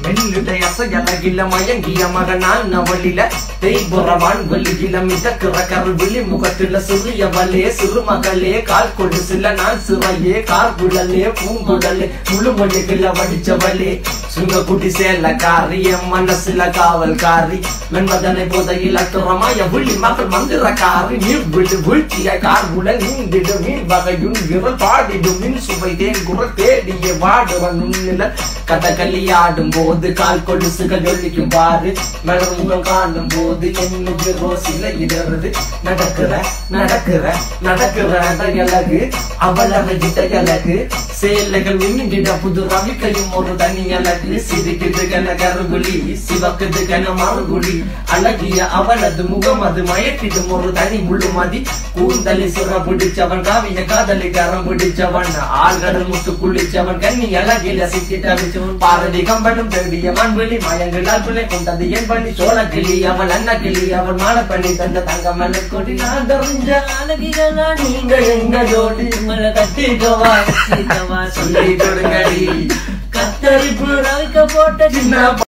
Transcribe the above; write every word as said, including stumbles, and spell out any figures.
மெல்லுடைய அசையலகில மயங்கிய மகனான் நவளில தேய்புறவான் வெளியில மிதக்கிற கருவிழி முகத்தில சிறியவளே சிறுமகளே கால் கொண்டு சில நான் சிறையே கார்குழலே பூங்குடலே முழுமொழிகள வடிச்சவளே சுங்க குட்டி சேலக்காரி என் மனசுல காவல்காரி மென்பதனை போதையில் அத்துறமாய விழி மகள் மந்திரக்காரி நீர் விழு வீழ்ச்சிய கார்குழல் நீந்திடு மீன் வகையுன் விரல் பாடிடும் மின் சுவை தேன் குரல் தேடிய வாடுவன் உன்னில கதகளி ஆடும் போது கால் கொலுசுகள் ஒழிக்கும் பாரு மலர் முகம் காணும் போது என்னுடைய ரோசில இடறது நடக்கிற நடக்கிற நடக்கிற அழகு அவளவை அழகு சேலைகள் விண்ணிட புது ரவிக்கையும் ஒரு தனி அழகு சிரிக்குது கன கருகுலி சிவக்குது கன மறுகுலி அழகிய அவளது முகம் அது மயக்கிடும் ஒரு தனி முழுமதி கூந்தலி சுர பிடிச்சவன் காவிய காதலி கரம் பிடிச்சவன் ஆழ்கடல் முத்து குளிச்சவன் கண்ணி அழகில சிக்கிட்டவிச்சவன் பாரதி கம்பனும் தேடிய மண்வெளி மயங்களால் பிள்ளை கொண்டது என் பண்ணி சோழ கிளி அவள் அண்ணா கிளி அவன் மாலை பண்ணி தந்த தங்க மலை கொடி நான் தெரிஞ்ச அழகிகளா நீங்க எங்க ஜோடி மலை கட்டிக்கவா சொல்லி கொடுங்கடி கத்தரிப்பு ரவிக்க போட்ட சின்ன